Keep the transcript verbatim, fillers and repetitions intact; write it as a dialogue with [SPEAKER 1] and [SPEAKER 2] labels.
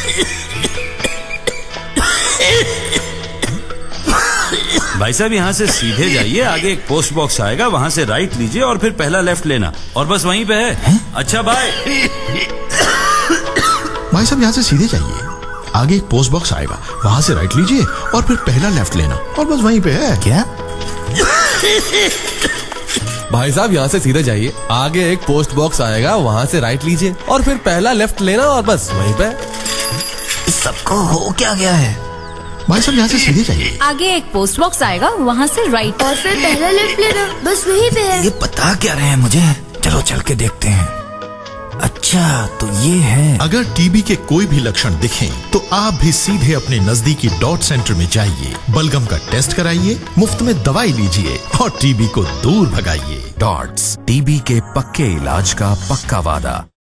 [SPEAKER 1] भाई साहब यहाँ से सीधे जाइए, आगे एक पोस्ट बॉक्स आएगा, वहाँ से राइट लीजिए और फिर पहला लेफ्ट लेना, और बस वहीं पे है, है? अच्छा बाय।
[SPEAKER 2] भाई साहब यहाँ से सीधे जाइए, आगे एक पोस्ट बॉक्स आएगा, वहाँ से राइट लीजिए और फिर पहला लेफ्ट लेना, और बस वहीं पे है।
[SPEAKER 3] क्या?
[SPEAKER 4] भाई साहब यहाँ से सीधे जाइए, आगे एक पोस्ट बॉक्स आएगा, वहाँ से राइट लीजिए और फिर पहला लेफ्ट लेना, और बस वहीं पे।
[SPEAKER 3] सबको हो क्या गया है?
[SPEAKER 2] भाई साहब यहाँ से सीधे जाइए,
[SPEAKER 5] आगे एक पोस्ट बॉक्स आएगा, वहाँ से राइट
[SPEAKER 6] और फिर पहला लेफ्ट लेना, बस वहीं पे है।
[SPEAKER 3] ये बता क्या रहे हैं मुझे? चलो चल के देखते हैं। अच्छा तो ये है।
[SPEAKER 2] अगर टीबी के कोई भी लक्षण दिखें तो आप भी सीधे अपने नजदीकी डॉट सेंटर में जाइए, बलगम का टेस्ट कराइए, मुफ्त में दवाई लीजिए और टीबी को दूर भगाइए।
[SPEAKER 7] डॉट्स, टीबी के पक्के इलाज का पक्का वादा।